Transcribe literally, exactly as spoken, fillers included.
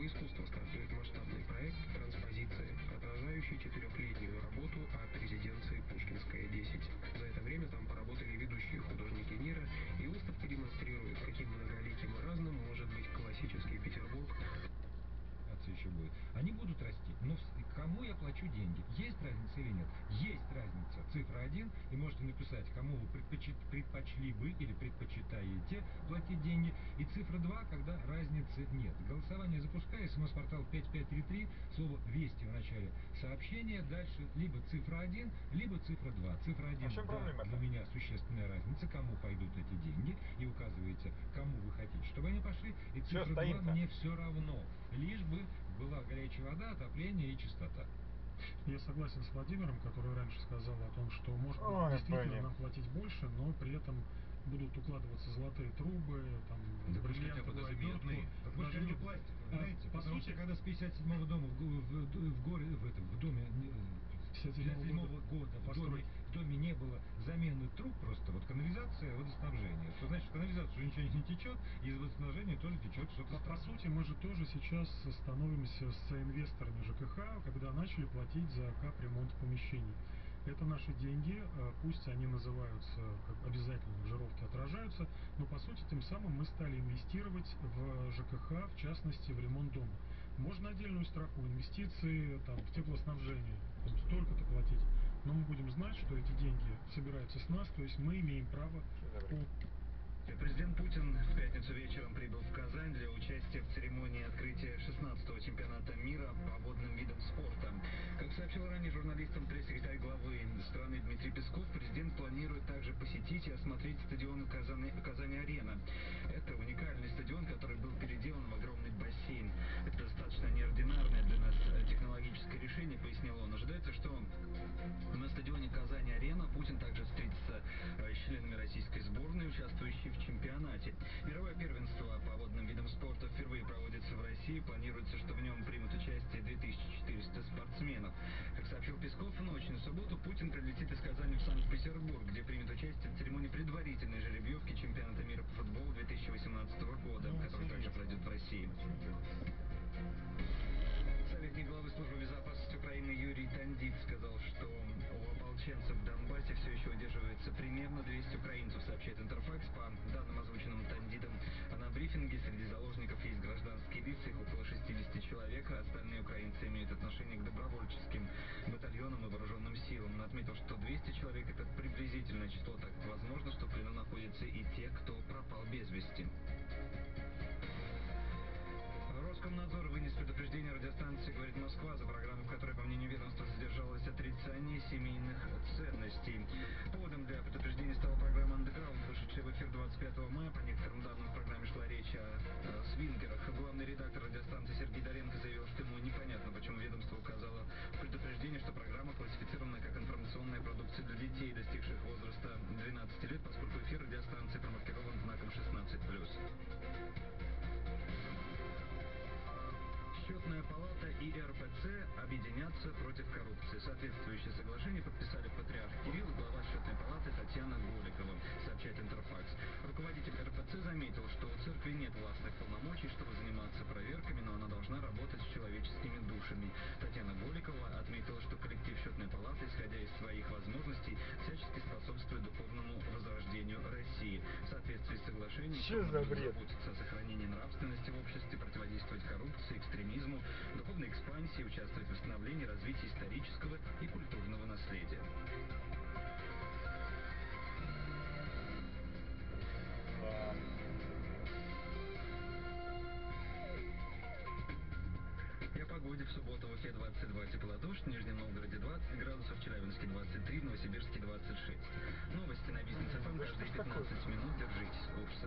искусства стартует масштабный проект транспозиции, отражающий четырехлетнюю работу от резиденции Пушкинская, десять. За это время там поработали ведущие художники мира, и выставки демонстрируют, каким многоликим и разным может быть классический Петербург. Еще будет. Они будут расти, но кому я плачу деньги? Есть разница или нет? Есть разница. Цифра один, и можете написать, кому вы предпочит, предпочли бы или предпочитаете платить деньги. И цифра два, когда разницы нет. Голосование запускаю, смс-портал пять пять три три, слово «Вести» в начале сообщения, дальше либо цифра один, либо цифра два. Цифра один, да, для меня существенная разница, кому пойдут эти деньги, и указываете, кому вы хотите, чтобы они пошли, и цифра два, мне все равно, лишь бы была горячая вода, отопление и чистота. Я согласен с Владимиром, который раньше сказал о том, что может быть Ой, действительно блин. нам платить больше, но при этом будут укладываться золотые трубы, там, да бриллиантовую обертку. Так может хотя бы пластиковые, знаете, по потому сути... что когда с пятьдесят седьмого дома в, в, в, в, горе, в, этом, в доме пятьдесят седьмого года в доме, в доме не было замены труб, просто вот канализация, водоснабжение. Что значит, канализация уже ничего не течет, и из водоснабжения тоже течет что-то. По, по сути, мы же тоже сейчас становимся с инвесторами ЖКХ, когда начали платить за капремонт помещений. Это наши деньги, пусть они называются, как обязательно в жировке отражаются, но по сути тем самым мы стали инвестировать в ЖКХ, в частности в ремонт дома. Можно отдельную строку инвестиции там, в теплоснабжение, столько-то платить, но мы будем знать, что эти деньги собираются с нас, то есть мы имеем право... Президент Путин в пятницу вечером прибыл в Казань для участия в церемонии открытия шестнадцатого чемпионата мира по водным видам спорта. Как сообщил ранее журналистам пресс-секретарь главы страны Дмитрий Песков, президент планирует также посетить и осмотреть стадион Казани, Казани-Арена. Это уникальный стадион, который был переделан в огромный бассейн. Это достаточно неординарное для нас технологическое решение, пояснил он. Ожидается, что на стадионе Казани-Арена Путин также встретится с членами российской сборной, участвующей в чемпионате. Мировое первенство по водным видам спорта впервые проводится в России. Планируется, что в нем примут участие две тысячи четыреста спортсменов. Как сообщил Песков, в ночь на субботу Путин прилетит из Казани в Санкт-Петербург, где примет участие в церемонии предварительной жеребьевки чемпионата мира по футболу две тысячи восемнадцатого года, ну, который также пройдет в России. Советник главы службы безопасности Украины Юрий Тандит сказал, что у ополченцев в Донбассе все еще удерживается примерно двести украинцев, сообщает Интерфакс. По данным, озвученным Тандитом на брифинге, среди заложников есть гражданские лица, их около шестидесяти человек, а остальные украинцы имеют отношение к добровольческим батальонам и вооруженным силам. Он отметил, что двести человек — это приблизительное число, так как возможно, что в плену находятся и те, кто пропал без вести. Роскомнадзор вынес предупреждение радиостанции «Говорит Москва» за программу, в которой, по мнению ведомства, содержалось отрицание семейных ценностей. Поводом для предупреждения стала программа «Андеграунд», вышедшая в эфир двадцать пятого мая. По некоторым данным, в программе шла речь о, о свингерах. Главный редактор радиостанции Сергей Доренко заявил, что ему непонятно, почему ведомство указало в предупреждении, что программа классифицирована как информационная продукция для детей, достигших возраста двенадцати лет, поскольку эфир радиостанции промаркирован знаком шестнадцать плюс. Счетная палата и эр пэ цэ объединятся против коррупции. Соответствующее соглашение подписали патриарх Кирилл и глава Счетной палаты Татьяна Голикова, сообщает Интерфакс. Руководитель эр пэ цэ заметил, что у церкви нет властных полномочий, чтобы заниматься проверками, но она должна работать с человеческими душами. Татьяна Голикова отметила, что коллектив Счетной палаты, исходя из своих возможностей, всячески способствует духовному возрождению России. В соответствии с соглашением, заботиться о сохранении нравственности в обществе, противодействовать коррупции, экстремизму, духовной экспансии, участвовать в восстановлении и развитии исторического и культурного наследия. И о погоде. В субботу в Уфе двадцать два тепла, дождь, в Нижнем Новгороде двадцать градусов, в Челябинске двадцать три, в Новосибирске двадцать шесть. Новости на Бизнес эф эм каждые пятнадцать минут. Держитесь в курсе.